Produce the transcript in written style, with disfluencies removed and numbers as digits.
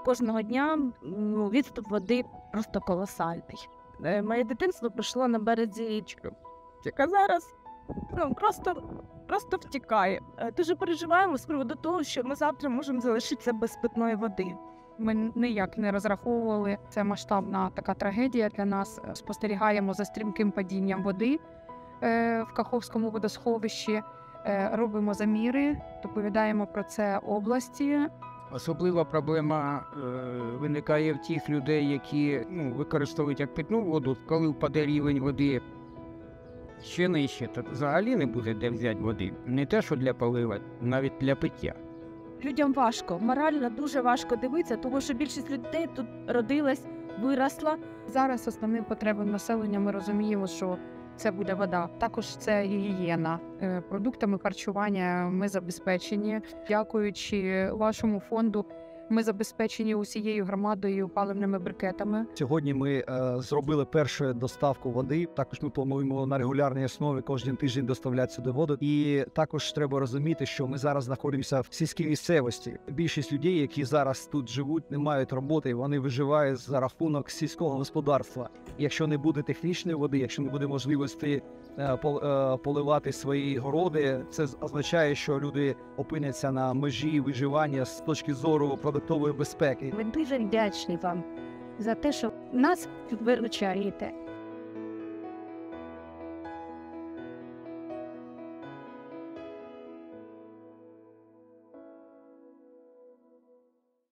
кожного дня відступ води просто колосальний. Моє дитинство пройшло на березі річки, яка зараз просто втікає. Дуже переживаємо з приводу того, що ми завтра можемо залишитися без питної води. Ми ніяк не розраховували. Це масштабна така трагедія для нас. Спостерігаємо за стрімким падінням води в Каховському водосховищі, робимо заміри, доповідаємо про це області. Особлива проблема виникає в тих людей, які використовують як питну воду. Коли впаде рівень води ще нижче, то взагалі не буде де взяти води. Не те, що для полива, навіть для пиття. Людям важко, морально дуже важко дивитися, тому що більшість людей тут родилась, виросла. Зараз основним потребам населення ми розуміємо, що це буде вода. Також це гігієна. Продуктами харчування ми забезпечені. Дякуючи вашому фонду, ми забезпечені усією громадою паливними брикетами. Сьогодні ми зробили першу доставку води. Також ми плануємо на регулярній основі кожен тиждень доставляти сюди воду. І також треба розуміти, що ми зараз знаходимося в сільській місцевості. Більшість людей, які зараз тут живуть, не мають роботи, вони виживають за рахунок сільського господарства. Якщо не буде технічної води, якщо не буде можливості поливати свої городи, це означає, що люди опиняться на межі виживання з точки зору продуктової безпеки. Ми дуже вдячні вам за те, що нас виручаєте.